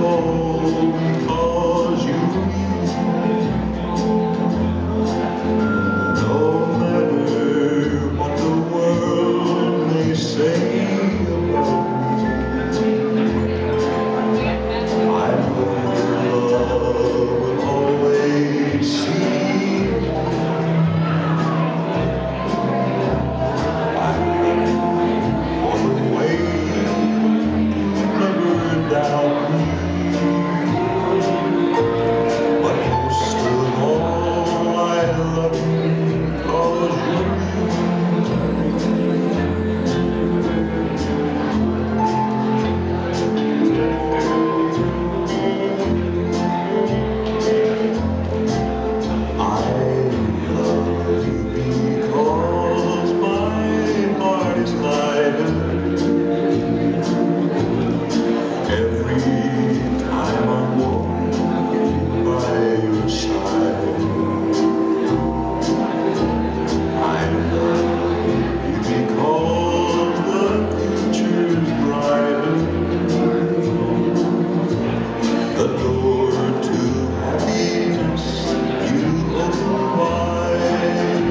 all because you no matter what the world may say about me, I know your love will always see. I know for the way you never doubt me. But most of all, I love you because you're I love you because my heart is lighter every time I'm walking by your side. I love you because the future's brighter, the door to happiness you open wide.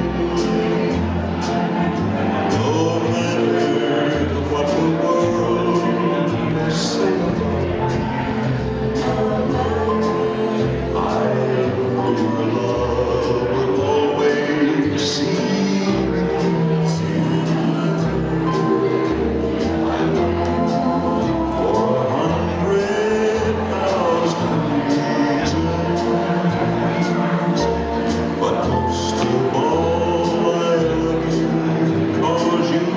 No matter what the world may say about me, I know your love will always see me. I love you for 100,000 reasons, but most of all, I love you because you.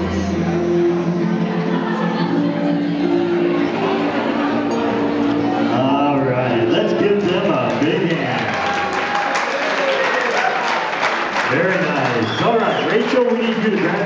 All right, let's give them a big hand. Very nice. All right, Rachel, we need you to grab